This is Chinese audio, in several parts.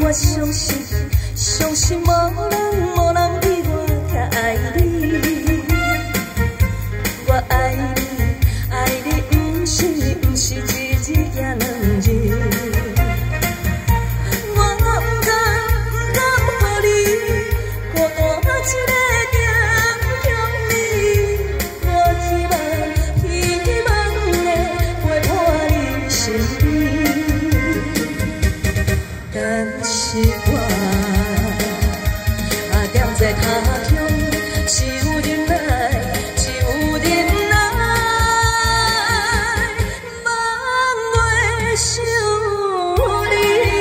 我相信，相信无人比我较爱你。我爱你，爱你不是一日也两日。我不甘予你孤单一个定向你。我希望的陪伴你身边，但是我踮在他乡，只有忍耐，只有忍耐，望袂想你。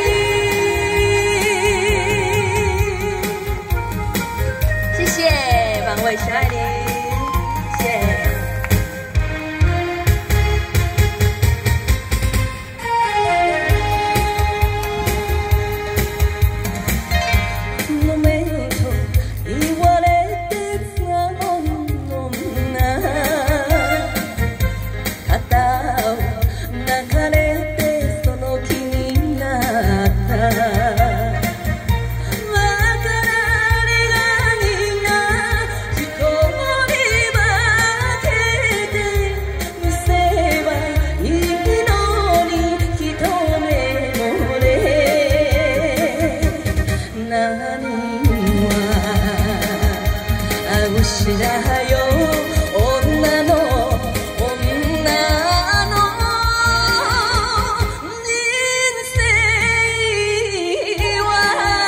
谢谢，望袂想你，谢谢。知らよ女の人生は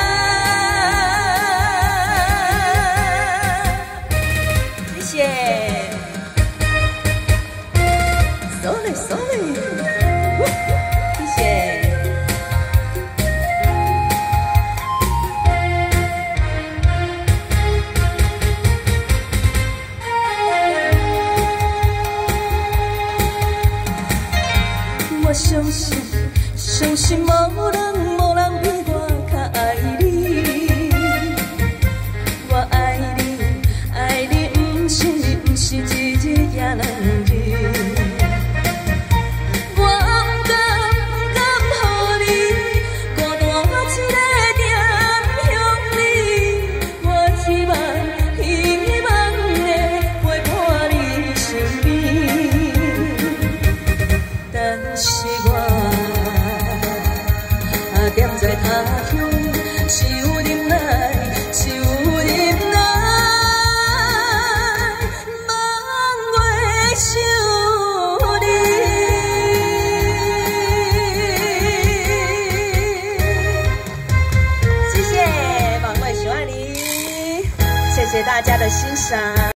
谢谢Sorry Sorry 谢谢我相信，相信无人比我较爱你。我爱你，爱你不是一日也两日。我不甘予你孤单一个定向你。我希望的陪伴你身边，但是踮在他乡，只有忍耐，只有忍耐，望袂想你。谢谢，望袂想你，谢谢大家的欣赏。